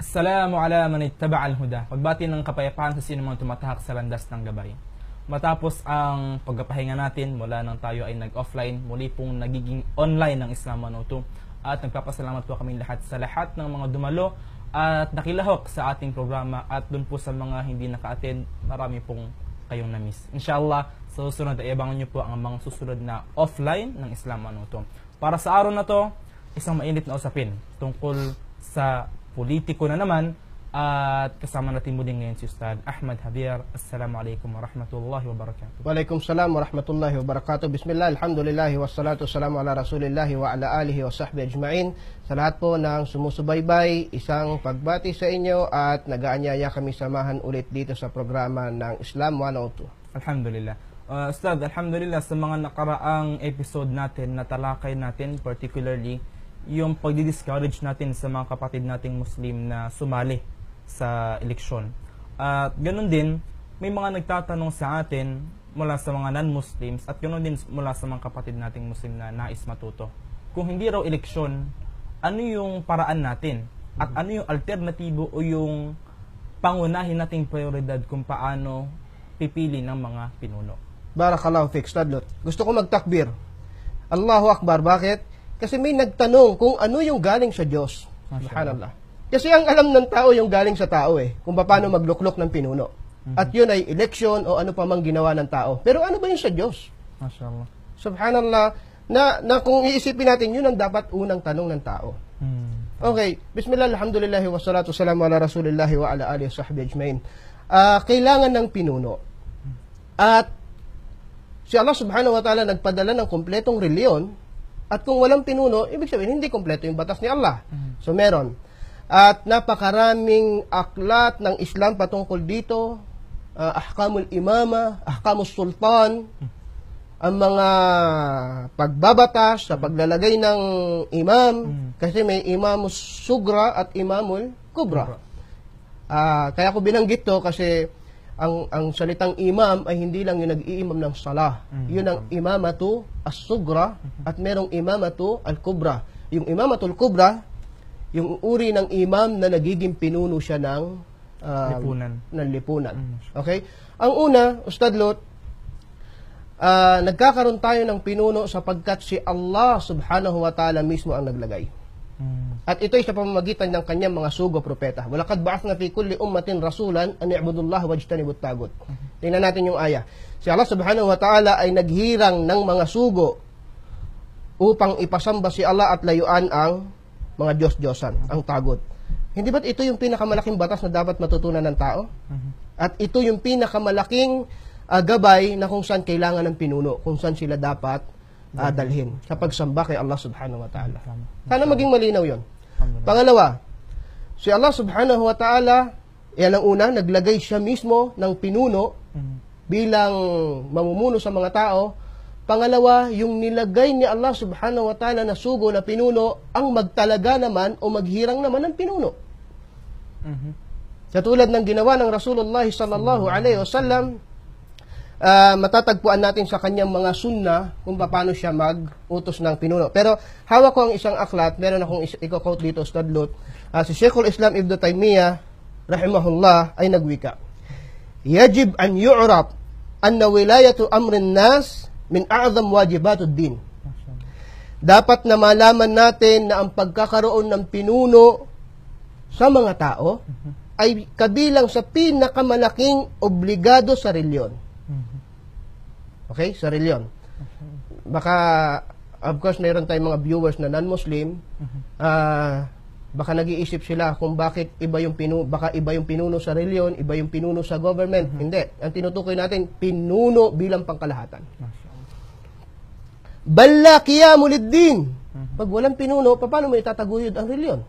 Assalamu ala man ittaba al-huda. Pagbati ng kapayapaan sa sino mang tumatahak sa landas ng gabay. Matapos ang pagpapahinga natin mula nang tayo ay nag-offline, muli pong nagiging online ng Islam 102. At nagpapasalamat po kami lahat sa lahat ng mga dumalo at nakilahok sa ating programa, at dun po sa mga hindi naka-attend, marami pong kayong na-miss. Inshallah, sa susunod ay abangan nyo po ang mga susunod na offline ng Islam 102. Para sa araw na to, isang mainit na usapin tungkol sa politiko na naman, at kasama natin muli ngayon si Ustad Ahmad Javier. Assalamualaikum warahmatullahi wabarakatuh. Waalaikumsalam warahmatullahi wabarakatuh. Bismillah, alhamdulillahi wassalatu wassalamu ala rasulillahi wa ala alihi wa sahbihi ajma'in. Sa lahat po ng sumusubaybay, isang pagbati sa inyo at nag-aanyaya kami samahan ulit dito sa programa ng Islam 102. Alhamdulillah. Ustad, alhamdulillah sa mga nakaraang episode natin, natalakay natin particularly yung pagdi-discourage natin sa mga kapatid nating Muslim na sumali sa eleksyon. At ganoon din, may mga nagtatanong sa atin mula sa mga non-Muslims, at ganoon din mula sa mga kapatid nating Muslim na nais matuto. Kung hindi raw eleksyon, ano yung paraan natin? At ano yung alternatibo o yung pangunahin nating prioridad kung paano pipili ng mga pinuno? Barakallahu fiik, Stadlot. Gusto ko magtakbir. Allahu Akbar. Bakit? Kasi may nagtanong kung ano yung galing sa Diyos. Subhanallah. Kasi ang alam ng tao yung galing sa tao kung paano magluklok ng pinuno. At yun ay eleksyon o ano pa mang ginawa ng tao. Pero ano ba yun sa Diyos? Mashallah. Subhanallah. Na kung iisipin natin, yun ang dapat unang tanong ng tao. Okay. Bismillah, alhamdulillahi wassalatu wassalamu ala rasulillahi wa ala alihi wa sahbihi ajma'in. Kailangan ng pinuno. At si Allah subhanahu wa ta'ala nagpadala ng kompletong reliyon. At kung walang pinuno, ibig sabihin, hindi kompleto yung batas ni Allah. So, meron. At napakaraming aklat ng Islam patungkol dito. Ahkamul imama, ahkamus sultan, ang mga pagbabatas sa paglalagay ng imam. Kasi may imamus sugra at imamul kubra. Kaya ko binanggit to kasi ang salitang imam ay hindi lang yung nag-iimam ng salah. Yun ang imamatu as-sugra at merong imamatu al-kubra. Yung imamatul kubra, yung uri ng imam na nagiging pinuno siya ng lipunan. Okay? Ang una, Ustad Lot, nagkakaroon tayo ng pinuno sapagkat si Allah subhanahu wa ta'ala mismo ang naglagay. At ito ay sa pamamagitan ng kanyang mga sugo propeta. Walaqad ba'athna fi kulli ummatin rasulan an i'budullaha wajtanibut tagut. Tingnan natin yung aya. Si Allah subhanahu wa ta'ala ay naghirang ng mga sugo upang ipasamba si Allah at layuan ang mga Diyos-Diyosan, ang tagot. Hindi ba't ito yung pinakamalaking batas na dapat matutunan ng tao? At ito yung pinakamalaking gabay na kung saan kailangan ng pinuno, kung saan sila dapat dalhin sa pagsamba kay Allah subhanahu wa ta'ala. Sana maging malinaw yon. Pangalawa, si Allah subhanahu wa ta'ala, yan ang una, naglagay siya mismo ng pinuno bilang mamumuno sa mga tao. Pangalawa, yung nilagay ni Allah subhanahu wa ta'ala na sugo na pinuno ang magtalaga naman o maghirang naman ng pinuno. Katulad ng ginawa ng Rasulullah sallallahu alaihi wasallam, matatagpuan natin sa kanyang mga sunna kung paano siya mag-utos ng pinuno. Pero hawak ko ang isang aklat, meron akong i-quote dito, Ustad Lot. Si Sheikhul Islam Ibn Taymiyyah, rahimahullah, ay nagwika. Yajib an yu'rab anna wilayatu amrin nas min a'zam wajibatud din. Dapat na malaman natin na ang pagkakaroon ng pinuno sa mga tao ay kabilang sa pinakamalaking obligado sa reliyon. Okay? Sa reliyon. Baka, of course, mayroon tayong mga viewers na non-Muslim. Baka nag-iisip sila kung bakit iba yung pinuno sa reliyon, iba yung pinuno sa government. Hindi. Ang tinutukoy natin, pinuno bilang pangkalahatan. Balla qiyamul din. Pag walang pinuno, paano mo itataguyod ang reliyon?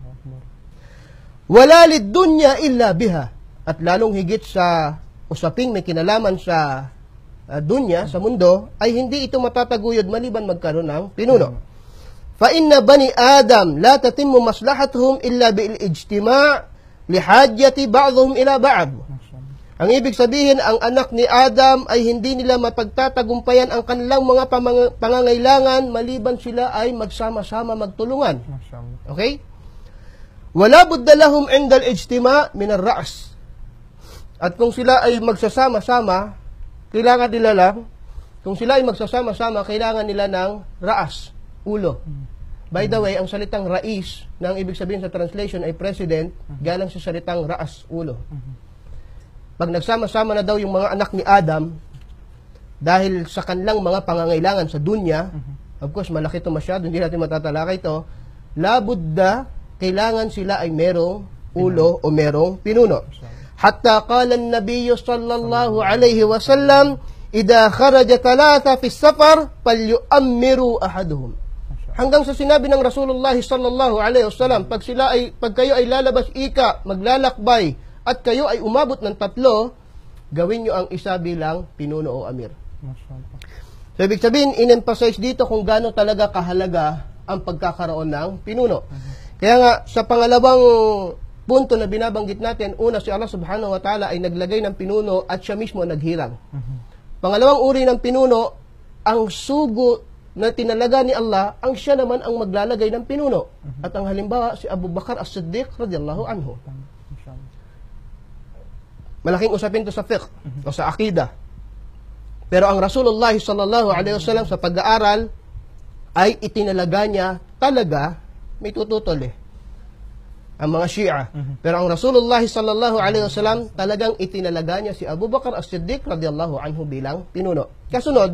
Wala lid-dunya illa biha. At lalong higit sa usaping may kinalaman sa dunya, sa mundo, ay hindi ito matataguyod maliban magkaroon ng pinuno. Fa inna bani Adam la tatimmu maslahatuhum illa bil ijtima' li hajjati ba'dhum ila ba'd. Ang ibig sabihin, ang anak ni Adam ay hindi nila mapagtatagumpayan ang kanilang mga pangangailangan maliban sila ay magsama-sama magtulungan. Okay? Wala budda lahum indal ijtima min ar-ra's. At kung sila ay magsasama-sama, kailangan nila lang, kung sila ay magsasama-sama, kailangan nila ng ra'as, ulo. By the way, ang salitang rais, na ang ibig sabihin sa translation ay president, galang sa salitang ra'as, ulo. Pag nagsama-sama na daw yung mga anak ni Adam, dahil sa kanilang mga pangangailangan sa dunya, of course, malaki ito masyado, hindi natin matatalakay ito, labudda, kailangan sila ay merong ulo o merong pinuno. Hatta qala an-nabiy sallallahu alayhi wa sallam, idha kharaja thalatha fi safar, falyu'ammiru ahaduhum. Hanggang sa sinabi ng Rasulullah sallallahu alaihi wasallam, pag kayo ay lalabas maglalakbay, at kayo ay umabot ng 3, gawin nyo ang isa bilang pinuno o amir. So, ibig sabihin, in-emphasize dito kung gaano talaga kahalaga ang pagkakaroon ng pinuno. Kaya nga, sa pangalawang punto na binabanggit natin, una, si Allah subhanahu wa ta'ala ay naglagay ng pinuno at siya mismo naghirang. Pangalawang uri ng pinuno, ang sugo na tinalaga ni Allah, ang siya naman ang maglalagay ng pinuno. At ang halimbawa, si Abu Bakar as-Siddiq radiyallahu anhu. Malaking usapin to sa fiqh o sa akida. Pero ang Rasulullah sallallahu alaihi wasallam sa pag-aaral ay itinalaga niya talaga, may tututol ang mga Shia. Pero ang Rasulullah sallallahu alaihi wasallam talagang itinalaga niya si Abu Bakar as-Siddiq radiyallahu anhu bilang pinuno. Kasunod,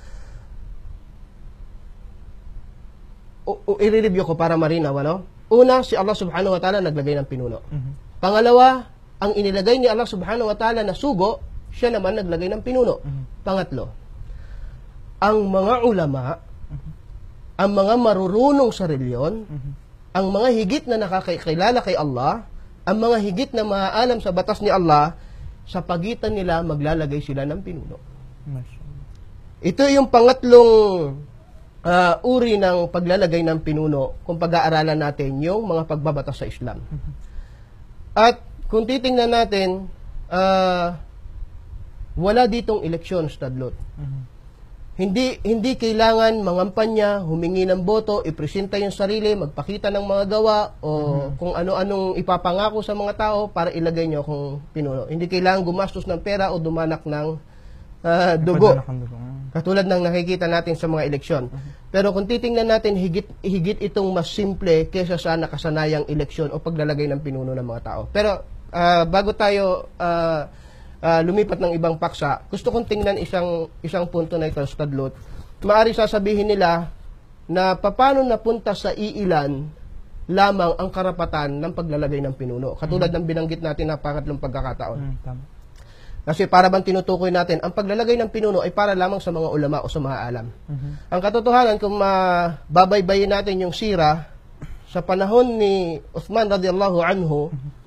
i-review ko para marinaw, ano? Una, si Allah subhanahu wa ta'ala naglagay ng pinuno. Pangalawa, ang inilagay ni Allah subhanahu wa ta'ala na sugo, siya naman naglagay ng pinuno. Pangatlo, ang mga ulama, ang mga marurunong sa reliyon, ang mga higit na nakakilala kay Allah, ang mga higit na maaalam sa batas ni Allah, sa pagitan nila maglalagay sila ng pinuno. Ito yung pangatlong uri ng paglalagay ng pinuno kung pag-aaralan natin yung mga pagbabatas sa Islam. At kung titingnan natin, wala ditong eleksyon, Stadlot. Hindi kailangan mangampanya, humingi ng boto, ipresenta yung sarili, magpakita ng mga gawa, o kung ano-anong ipapangako sa mga tao para ilagay nyo kung pinuno. Hindi kailangan gumastos ng pera o dumanak ng dugo. Katulad ng nakikita natin sa mga eleksyon. Pero kung titingnan natin, higit itong mas simple kesa sa nakasanayang eleksyon o paglalagay ng pinuno ng mga tao. Pero bago tayo lumipat ng ibang paksa, gusto kong tingnan isang punto na ito, Stadlot. Maari sasabihin nila na paano napunta sa iilan lamang ang karapatan ng paglalagay ng pinuno. Katulad ng binanggit natin na pangatlong pagkakataon. Kasi para bang tinutukoy natin, ang paglalagay ng pinuno ay para lamang sa mga ulama o sa mga alam. Ang katotohanan, kung mababaybayin natin yung sira, sa panahon ni Uthman radiyallahu anhu,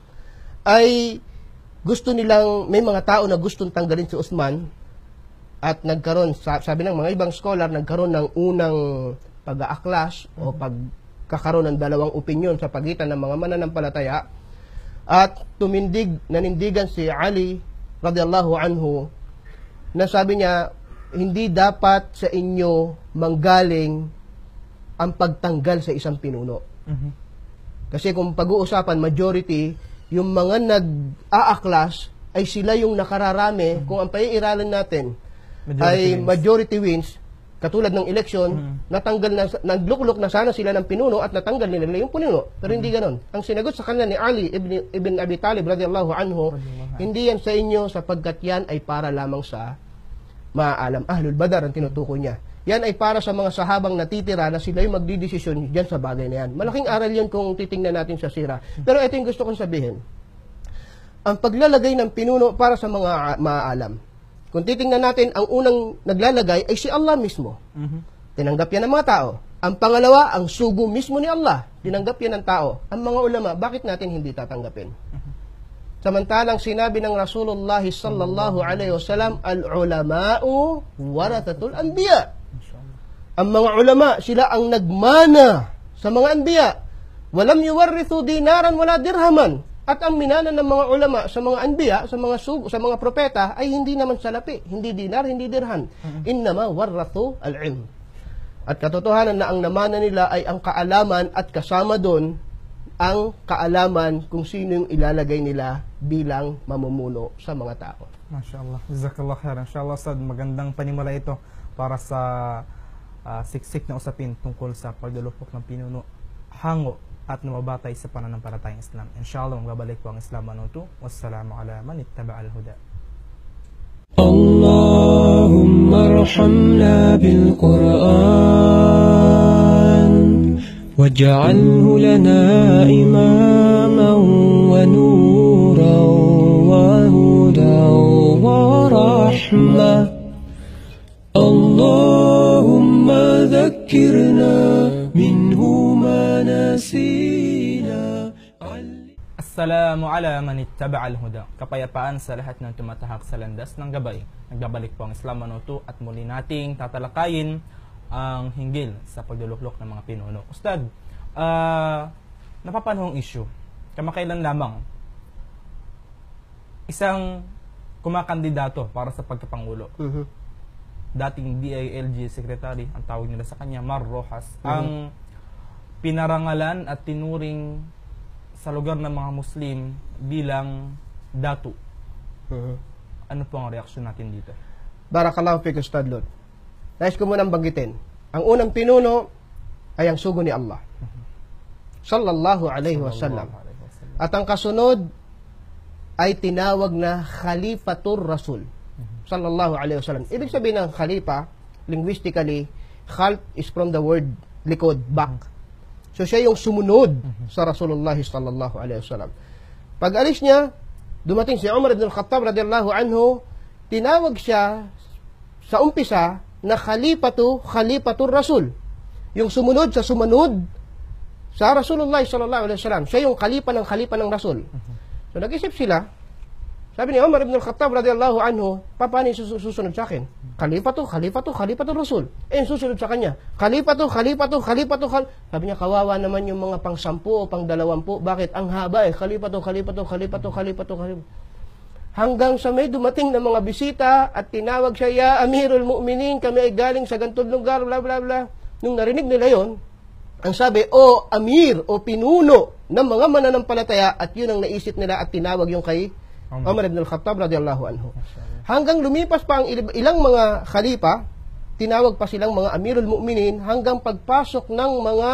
ay gusto nilang, may mga tao na gustong tanggalin si Uthman, at nagkaroon, sabi ng mga ibang scholar, nagkaroon ng unang pag-aaklas o pagkakaroon ng dalawang opinyon sa pagitan ng mga mananampalataya, at nanindigan si Ali radiyallahu anhu, na sabi niya, hindi dapat sa inyo manggaling ang pagtanggal sa isang pinuno. Kasi kung pag-uusapan majority, yung mga nag-aaklas ay sila yung nakararami. Kung ang paiiralan natin ay majority wins, katulad ng election, nagluklok na sana sila ng pinuno at natanggal nila yung pinuno. Pero hindi ganon. Ang sinagot sa kanila ni Ali ibn Abi Talib radiyallahu anhu, hindi yan sa inyo sapagkat yan ay para lamang sa maalam. Ahlul Badar ang tinutukoy niya. Yan ay para sa mga sahabang natitira na sila yung magdidesisyon dyan sa bagay na yan. Malaking aral yan kung titingnan natin sa sira. Pero ito yung gusto kong sabihin. Ang paglalagay ng pinuno para sa mga maalam. Kung titingnan natin, ang unang naglalagay ay si Allah mismo. Tinanggap yan ng mga tao. Ang pangalawa, ang sugo mismo ni Allah. Tinanggap yan ng tao. Ang mga ulama, bakit natin hindi tatanggapin? Samantalang sinabi ng Rasulullah sallallahu alaihi wasallam, al-ulama'u warathatul anbiya. Ang mga ulama, sila ang nagmana sa mga anbiya. Walam yuwarrithu dinaran wala dirhaman. At ang minana ng mga ulama sa mga anbiya, sa mga propeta, ay hindi naman salapi, hindi dinar, hindi dirhan. Innama warrathu al-ilm. At katotohanan na ang namana nila ay ang kaalaman, at kasama doon ang kaalaman kung sino yung ilalagay nila bilang mamumuno sa mga tao. MashaAllah. Jazakallah khairan. Inshallah, Ustad, magandang panimula ito para sa siksik na usapin tungkol sa pagdulupok ng pinuno, hango at nababatay sa pananampalatayang Islam. Inshallah, magbabalik po ang Islam Manuto. Wassalamu ala man ittaba'al huda. اللهم ارحمنا بالقرآن واجعله لنا إماما ونورا وهدى ورحمة اللهم ذكرنا منه ما نسينا. Assalamu ala man ittaba'al huda. Kapayapaan sa lahat ng tumatahak sa landas ng gabay. Nagbabalik po ang Islam Manuto at muli nating tatalakayin ang hinggil sa pagduluklok ng mga pinuno. Ustad, napapanahong issue. Kamakailan lamang, isang kumakandidato para sa pagkapangulo. Dating DILG Secretary, ang tawag nila sa kanya, Mar Rojas, ang pinarangalan at tinuring sa lugar ng mga Muslim bilang datu. Ano po ang reaksyon natin dito? Barakallahu fiik, Ustad Lot. Nais ko munang banggitin. Ang unang pinuno ay ang sugo ni Allah. Sallallahu alaihi wasallam. At ang kasunod ay tinawag na Khalifatur Rasul. Sallallahu alaihi wasallam. Ibig sabihin ng khalifa, linguistically, khalf is from the word likod, back. So siya yung sumunod sa Rasulullah sallallahu alaihi wasallam. Pag alis niya, dumating si Umar ibn al-Khattab radiyallahu anhu, tinawag siya sa umpisa na Khalifatur Rasul. Yung sumunod sa Rasulullah sallallahu alaihi wasallam. Siya yung khalifa ng Rasul. So nag-isip sila. Sabi ni Umar ibn al-Khattab radiyallahu anhu, paano yung susunod sa akin? Khalifatur Rasul. Susunod sa kanya. Khalifatur. Sabi niya, kawawa naman yung mga pang 10 o pang 20. Bakit? Ang haba Khalifatur. Hanggang sa may dumating na mga bisita at tinawag siya, ya Amirul Mu'minin, kami ay galing sa ganitong lugar, bla bla bla. Nung narinig nila yon, ang sabi, o Amir, o pinuno ng mga mananampalataya, at yun ang naisip nila at tinawag yung kay Umar ibn al-Khattab radiyallahu anhu. Hanggang lumipas pa ang ilang mga khalifa, tinawag pa silang mga Amirul Mu'minin, hanggang pagpasok ng mga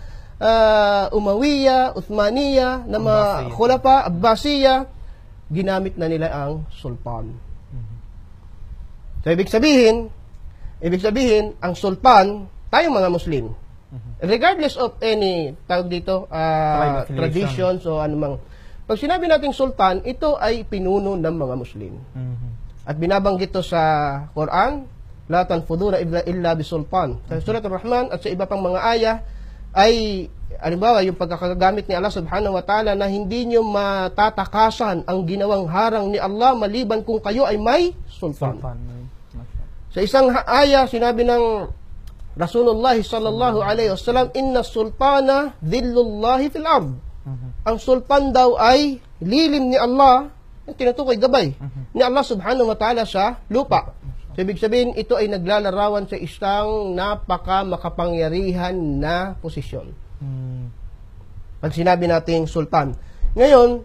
Umayya, Uthmaniyya, na mga Khulafa, Abbasiyya, ginamit na nila ang sultan. So, ibig sabihin, ang sultan, tayong mga Muslim, regardless of any, tawag dito, traditions o anumang, pag sinabi nating sultan, ito ay pinuno ng mga Muslim. At binabanggit to sa Quran, la tanfuduna illa bisultan. Sa Surat Ar-Rahman at sa iba pang mga aya ay, halimbawa, yung pagkakagamit ni Allah subhanahu wa ta'ala na hindi nyo matatakasan ang ginawang harang ni Allah maliban kung kayo ay may sultan. Sa isang aya, sinabi ng Rasulullah sallallahu alaihi wasallam, inna sultana dhillullahi fil ard. Ang sultan daw ay lilim ni Allah, tinutukoy gabay ni Allah subhanahu wa ta'ala sa lupa. So, ibig sabihin, ito ay naglalarawan sa isang napaka-makapangyarihan na posisyon. Pag sinabi nating sultan. Ngayon,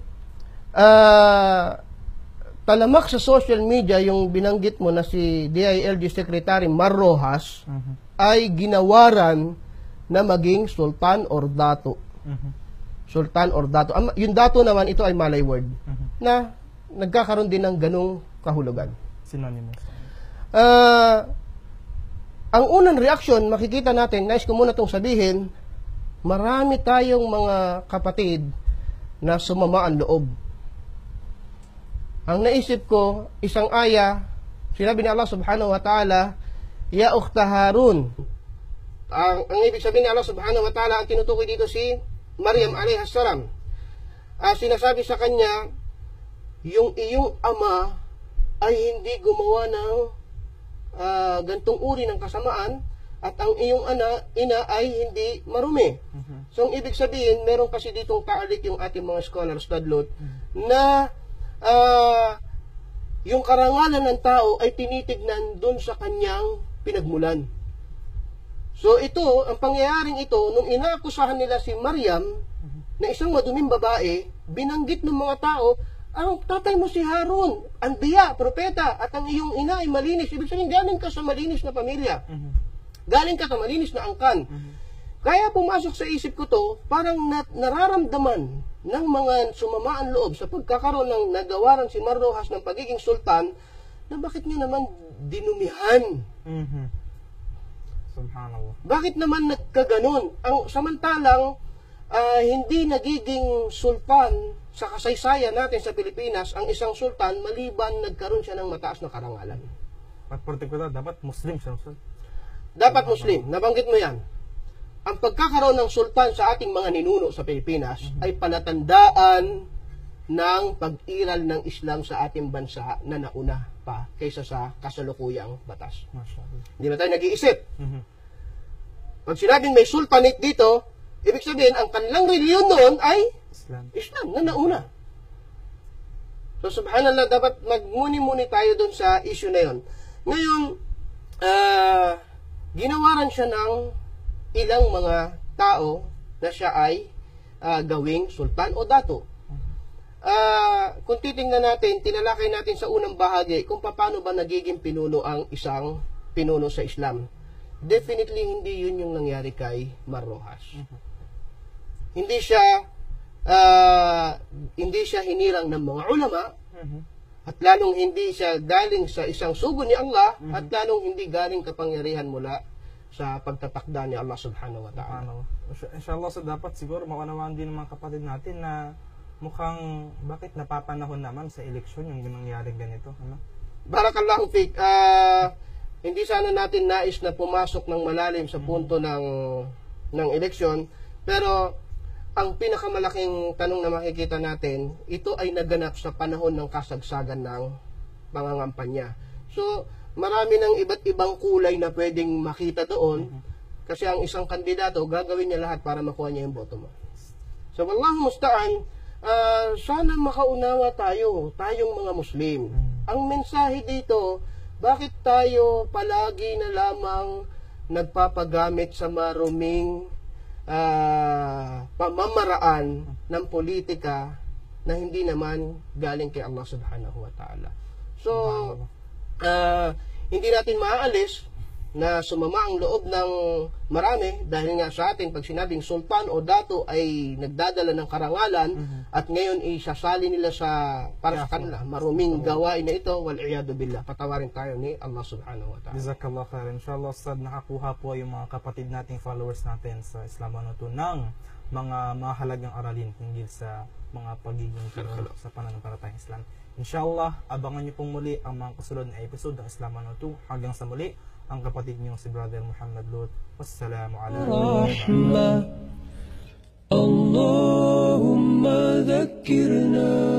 talamak sa social media yung binanggit mo na si DILG Secretary Mar Rojas ay ginawaran na maging sultan or dato. Sultan or dato. Yung dato naman, ito ay Malay word na nagkakaroon din ng ganong kahulugan. Synonymous. Ang unang reaksyon, makikita natin, nais ko muna itong sabihin, marami tayong mga kapatid na sumama ang loob. Ang naisip ko, isang aya, sinabi ni Allah subhanahu wa ta'ala, ya ukhta Harun. Ang ibig sabihin ni Allah subhanahu wa ta'ala, ang tinutukoy dito si Maryam alayhas salam. Sinasabi sa kanya, yung iyong ama ay hindi gumawa ng gantong uri ng kasamaan at ang iyong ina ay hindi marumi. So, ang ibig sabihin, meron kasi ditong taalik yung ating mga scholars, Tadlot, na yung karangalan ng tao ay tinitignan dun sa kanyang pinagmulan. So ito, ang pangyayaring ito, nung inaakusahan nila si Maryam na isang maduming babae, binanggit ng mga tao, ang tatay mo si Harun, anbiya, propeta, at ang iyong ina ay malinis. Ibig sabihin, galing ka sa malinis na pamilya. Galing ka sa malinis na angkan. Kaya pumasok sa isip ko to, parang nararamdaman ng mga sumamaan loob sa pagkakaroon ng nagawaran si Mar Rojas ng pagiging sultan, na bakit niya naman dinumihan? Subhanallah. Bakit naman nagkaganon? Ang samantalang hindi nagiging sultan sa kasaysayan natin sa Pilipinas ang isang sultan maliban nagkaroon siya ng mataas na karangalan. At particular, dapat Muslim siya. Dapat Muslim. Nabanggit mo yan. Ang pagkakaroon ng sultan sa ating mga ninuno sa Pilipinas ay palatandaan ng pag-iral ng Islam sa ating bansa na nauna pa kaysa sa kasalukuyang batas. Hindi na tayo nag-iisip. Pag sinabing may sultanate dito, ibig sabihin, ang kanilang reliyon noon ay Islam na nauna. So, subhanallah, dapat magmuni-muni tayo dun sa issue na yun. Ngayon, ginawaran siya ng ilang mga tao na siya ay gawing sultan o dato. Kung titingnan natin, tinalakay natin sa unang bahagi kung paano ba nagiging pinuno ang isang pinuno sa Islam. Definitely hindi yun yung nangyari kay Mar Rojas. Hindi siya hinirang ng mga ulama, at lalong hindi siya galing sa isang sugo ni Allah, at lalong hindi galing kapangyarihan mula sa pagtatakda ni Allah subhanahu wa ta'ala. Inshallah, so dapat siguro maunawaan din ng mga kapatid natin na mukhang bakit napapanahon naman sa eleksyon yung nangyari ganito. Ano? Barakallahu fiik. Hindi sana natin nais na pumasok ng malalim sa punto ng eleksyon, pero ang pinakamalaking tanong na makikita natin, ito ay naganap sa panahon ng kasagsagan ng pangangampanya. So, marami ng iba't ibang kulay na pwedeng makita doon, kasi ang isang kandidato, gagawin niya lahat para makuha niya yung boto mo. So, wallahu musta'an, sana makaunawa tayong mga Muslim. Ang mensahe dito, bakit tayo palagi na lamang nagpapagamit sa maruming pamamaraan ng politika na hindi naman galing kay Allah subhanahu wa ta'ala. So, hindi natin maaalis na sumama ang loob ng marami dahil nga sa atin, pag sinabing sultan o dato ay nagdadala ng karangalan at ngayon isasali nila para sa kanila maruming gawain na ito, wal-iyadu billah. Patawarin tayo ni Allah subhanahu wa ta'ala. Jazakallah khair. Inshallah, Ustad, nakakuha po yung mga kapatid nating followers natin sa Islam Ano To ng mga mahalagang aralin tungkol sa mga pagiging pinuno sa pananampalatayang Islam. Inshallah, abangan niyo pong muli ang mga kasunod na episode ng Islam Ano To. Hanggang sa muli, ang kapatid niyo si Brother Muhammad Lut. Wassalamu alaikum. اللهم ذكرنا